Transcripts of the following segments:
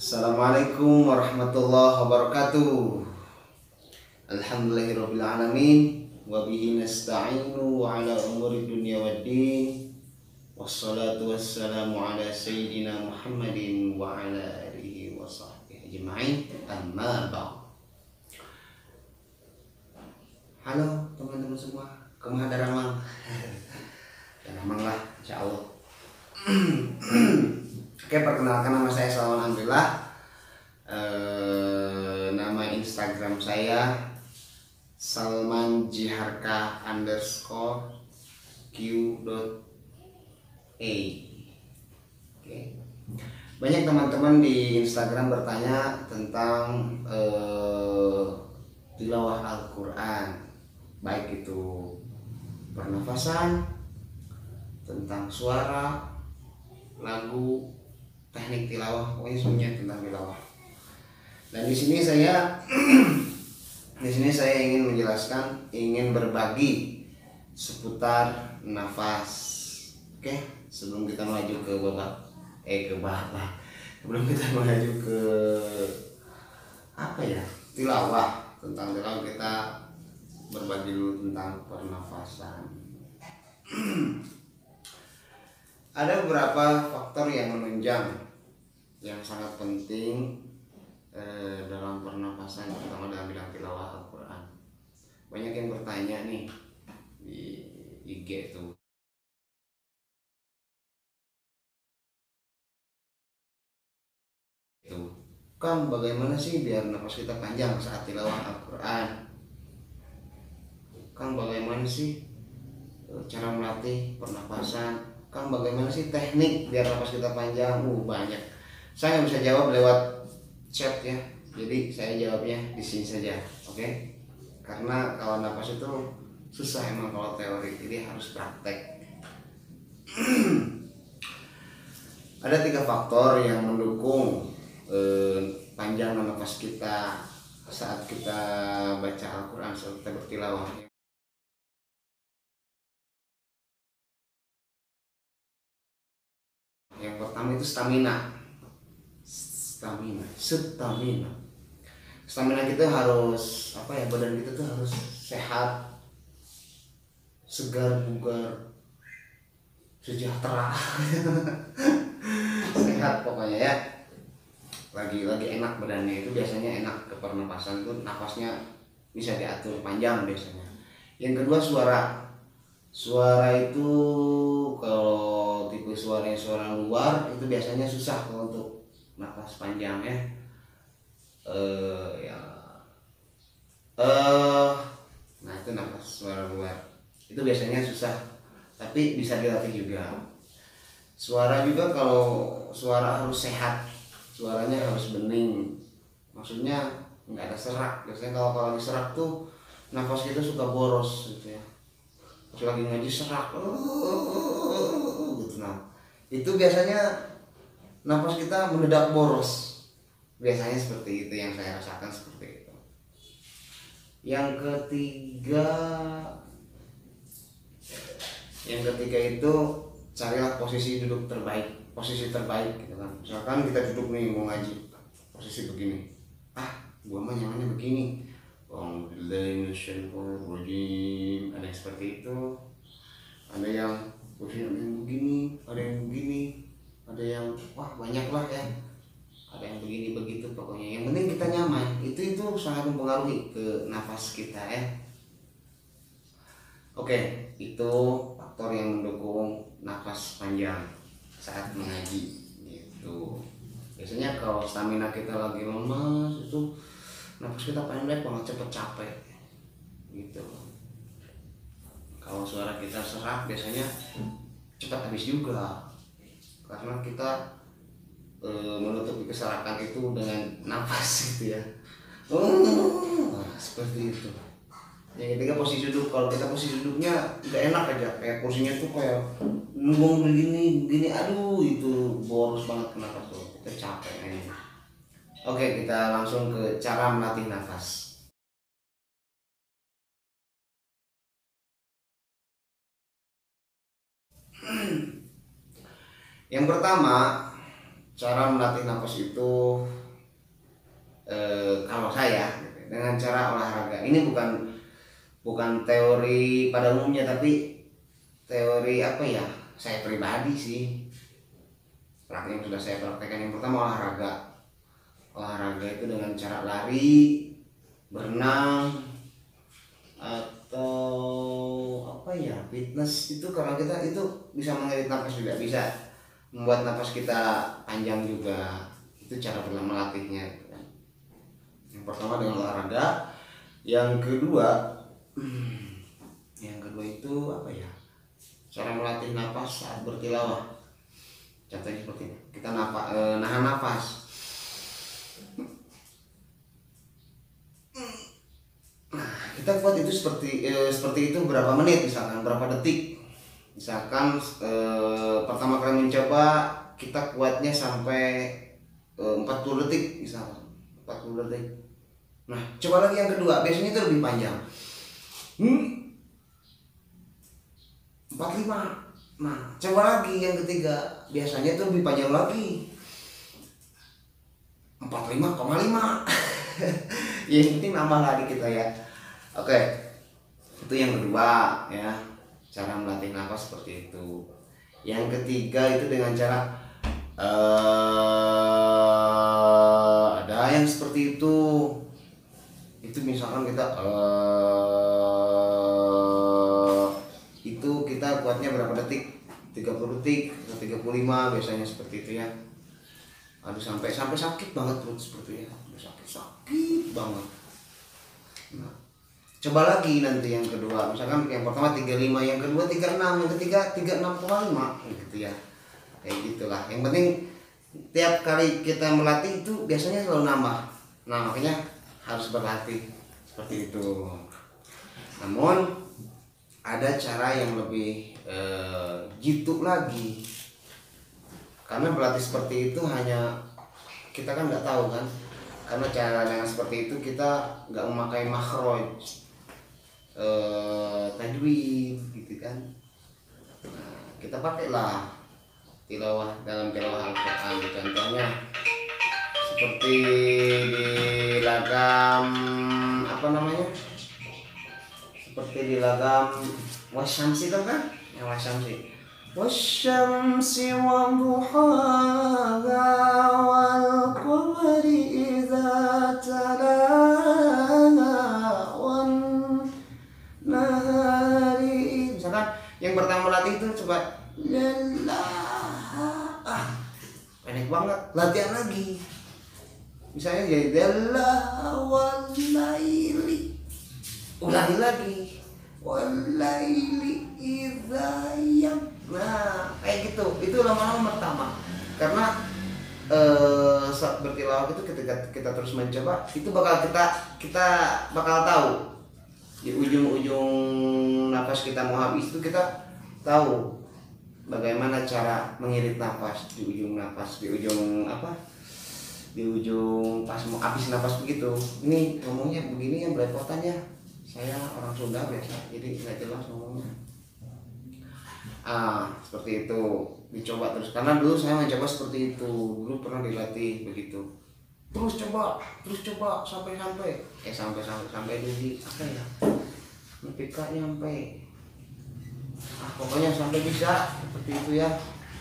Assalamualaikum warahmatullahi wabarakatuh. Alhamdulillahirrabbilalamin. Wabihi nasta'inu ala umuri dunia waddin. Wassalatu wassalamu ala sayyidina Muhammadin wa ala alihi wa sahbihi ajma'in. Amma ba'd. Halo teman-teman semua, kemana Ramang? Ya Ramang lah, insyaallah. Oke, perkenalkan nama saya Salman Alhamdulillah. Nama Instagram saya Salman Jiharka _q.a. Oke. Banyak teman-teman di Instagram bertanya tentang tilawah Al-Quran, baik itu pernafasan, tentang suara, lagu, teknik tilawah, pokoknya semuanya tentang tilawah. Dan di sini saya ingin menjelaskan, ingin berbagi seputar nafas. Oke, sebelum kita maju ke sebelum kita maju ke tilawah, tentang tilawah kita berbagi dulu tentang pernafasan. Ada beberapa faktor yang menunjang yang sangat penting dalam pernafasan, terutama dalam bidang tilawah Al-Quran. Banyak yang bertanya nih di IG itu, Kang, bagaimana sih biar nafas kita panjang saat tilawah Al-Quran? Kang, bagaimana sih cara melatih pernafasan? Kang, bagaimana sih teknik biar nafas kita panjang? Banyak. Saya nggak bisa jawab lewat chat ya. Jadi saya jawabnya di sini saja, oke? Karena kalau nafas itu susah emang kalau teori, jadi harus praktek. Ada 3 faktor yang mendukung panjang nafas kita saat kita baca Al-Quran, saat kita bertilawah. Yang pertama itu stamina. Stamina kita harus badan kita tuh harus sehat, segar, bugar, sejahtera. Sehat pokoknya ya. Lagi enak badannya, itu biasanya enak ke pernapasan tuh, nafasnya bisa diatur panjang biasanya. Yang kedua suara itu kalau tipe suara luar itu biasanya susah kalau untuk nafas panjang ya. Nah itu nafas suara luar itu biasanya susah, tapi bisa dilatih juga. Suara juga, kalau suara harus sehat, suaranya harus bening, maksudnya nggak ada serak. Biasanya kalau lagi serak tuh nafas kita suka boros gitu ya. Pas lagi ngaji serak gitu, nah itu biasanya nafas kita mendadak boros. Biasanya seperti itu yang saya rasakan, seperti itu. Yang ketiga itu carilah posisi duduk terbaik, posisi terbaik gitu kan. Misalkan kita duduk nih mau ngaji, posisi begini, gua mah nyamannya begini. Ada yang seperti itu, ada yang posisi begini, ada yang begini, ada yang banyak lah ya, ada yang begini begitu. Pokoknya yang penting kita nyaman, itu sangat mempengaruhi ke nafas kita ya. Oke, itu faktor yang mendukung nafas panjang saat mengaji gitu. Biasanya kalau stamina kita lagi lemas, itu nafas kita pendek banget, cepet capek gitu. Kalau suara kita serak biasanya cepat habis juga, karena kita menutupi keserakan itu dengan nafas gitu ya. Seperti itu. Yang ketiga posisi duduk. Kalau kita posisi duduknya nggak enak aja, kayak kursinya tuh kayak nunggu begini, itu boros banget ke nafas tuh, kita capek aja. Oke, kita langsung ke cara melatih nafas. Yang pertama, cara melatih nafas itu kalau saya dengan cara olahraga. Ini bukan teori pada umumnya, tapi teori apa ya, saya pribadi sih, praktek yang sudah saya praktekkan. Yang pertama olahraga itu dengan cara lari, berenang, atau apa ya, fitness. Itu kalau kita itu bisa mengirit nafas juga, bisa membuat nafas kita panjang juga. Itu cara melatihnya gitu kan. Yang pertama dengan olahraga. Yang kedua itu apa ya, cara melatih nafas saat bertilawah. Contohnya seperti ini, kita nahan nafas. Kita buat itu seperti itu berapa menit, misalkan berapa detik. Misalkan pertama kali mencoba kita kuatnya sampai 40 detik misalkan, 40 detik. Nah, coba lagi yang kedua, biasanya itu lebih panjang. 45. Nah, coba lagi yang ketiga, biasanya itu lebih panjang lagi. 45,5. Yang penting nambah lagi kita ya. Oke. Itu yang kedua ya, cara melatih nafas seperti itu. Yang ketiga itu dengan cara ada yang seperti itu. Itu misalkan kita itu kita kuatnya berapa detik? 30 detik atau 35 biasanya seperti itu ya. Aduh, sampai sakit banget perut seperti ya. Sakit banget. Nah, coba lagi nanti yang kedua, misalkan yang pertama 35, yang kedua 36, yang ketiga 36,5 gitu ya. Kayak gitulah. Yang penting tiap kali kita melatih itu biasanya selalu nambah. Nah, makanya harus berlatih seperti itu. Namun ada cara yang lebih jitu lagi. Karena berlatih seperti itu hanya kita kan nggak tahu kan. Karena cara yang seperti itu kita nggak memakai makhraj, tajwid gitu kan. Nah, kita pakailah tilawah dalam tilawah Al-Quran. Contohnya seperti di lagam apa namanya? Seperti di lagam Wasyamsi itu kan? Yang Wasyamsi. Wasyamsi wa duhaha wal qamari idza talaha wan nahari. Misalkan yang pertama latih itu coba pendek banget, latihan lagi. Misalnya jadi dalla wal laili, ulangi lagi wal laili idza yam. Nah, kayak gitu. Itu lama-lama pertama. Karena saat bertilawah itu ketika kita terus mencoba, itu kita bakal tahu di ujung-ujung nafas kita mau habis itu kita tahu bagaimana cara mengirit nafas di ujung nafas, di ujung pas mau habis nafas begitu. Ini ngomongnya begini yang belepotannya. Saya orang Sunda biasa, jadi nggak jelas ngomongnya. Seperti itu, dicoba terus. Karena dulu saya mencoba seperti itu, dulu pernah dilatih begitu. Terus coba sampai di apa ya? Pika nyampe. Pokoknya sampai bisa seperti itu ya.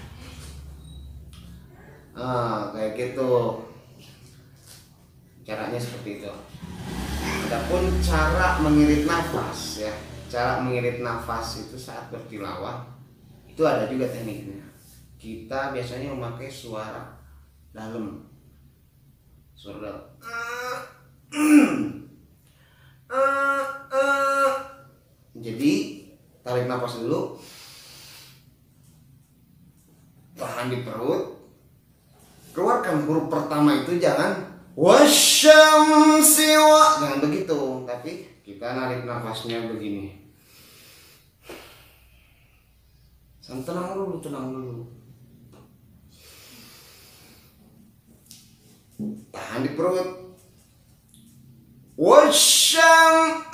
Kayak gitu. Caranya seperti itu. Adapun cara mengirit nafas ya, cara mengirit nafas itu saat bertilawah itu ada juga tekniknya. Kita biasanya memakai suara dalam. Jadi tarik nafas dulu, tahan di perut, keluarkan huruf pertama itu jangan wasyamsi wa, jangan begitu, tapi kita narik nafasnya begini. Tenang dulu. Tahan di perut. Wasyam.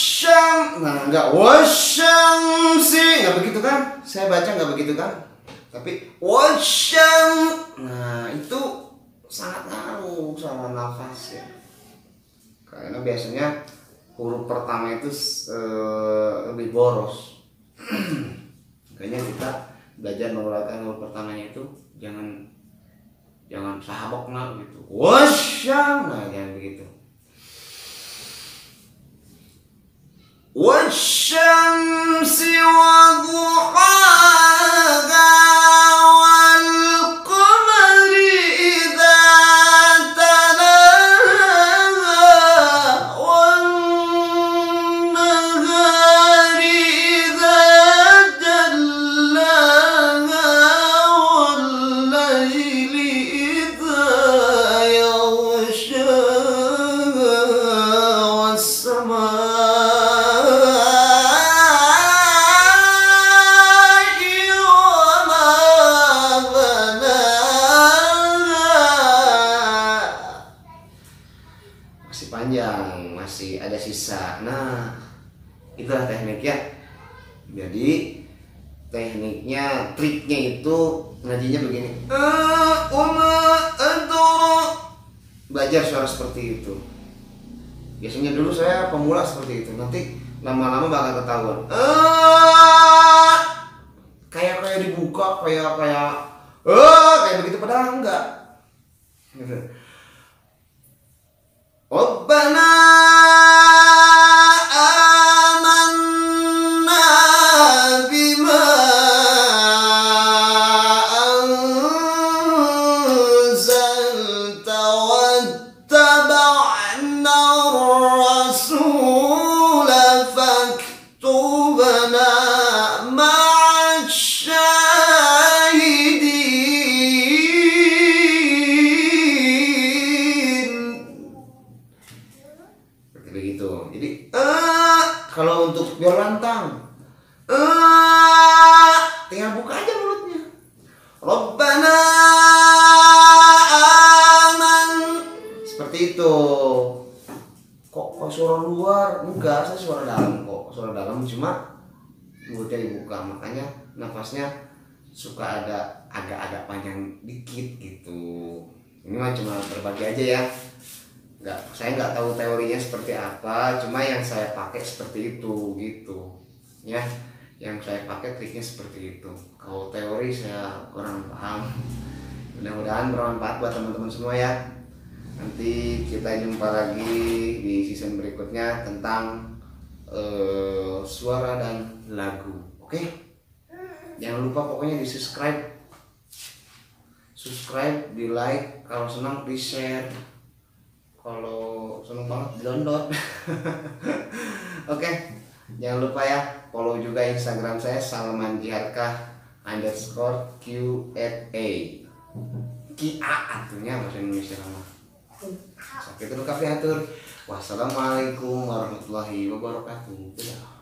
Nah, enggak wasyamsi, enggak begitu kan? Saya baca enggak begitu kan? Tapi wasyam, nah itu sangat ngaruh sama nafas ya. Karena biasanya huruf pertama itu lebih boros. Makanya kita belajar mengeluarkan huruf pertamanya itu jangan sahabok nah gitu. Wasyam, nah jangan begitu. Wasyamsi waduhaha wal qamari idza talaha wan nahari idza jallaha wal laili idza yaghshaha was samaa panjang, masih ada sisa. Nah, itulah tekniknya. Jadi tekniknya, triknya itu ngajinya begini. Belajar suara seperti itu. Biasanya dulu saya pemula seperti itu. Nanti lama-lama bakal ketahuan. Kayak dibuka, kayak begitu padahal enggak. Gitu. Rabbana amanna bima anzalta wattaba'na ar-rasula faktubna ma'ash syahidin. Begitu. Jadi kalau untuk biar lantang tinggal buka aja mulutnya. Rabbana aman, seperti itu. Kok suara luar? Enggak, saya suara dalam kok. Suara dalam cuma mulutnya dibuka, makanya nafasnya suka agak panjang dikit gitu. Ini mah cuma berbagi aja ya. Saya nggak tahu teorinya seperti apa, cuma yang saya pakai seperti itu gitu ya. Yang saya pakai triknya seperti itu. Kalau teori saya kurang paham. Mudah-mudahan bermanfaat buat teman-teman semua ya. Nanti kita jumpa lagi di season berikutnya tentang suara dan lagu. Oke? Jangan lupa pokoknya di subscribe, di like, kalau senang di share, kalau seneng banget download. Oke, jangan lupa ya follow juga Instagram saya salmanjiharkah_Q&A. Kia artinya bahasa Indonesia nama. Sakit dulu kafe atur. Wassalamualaikum warahmatullahi wabarakatuh.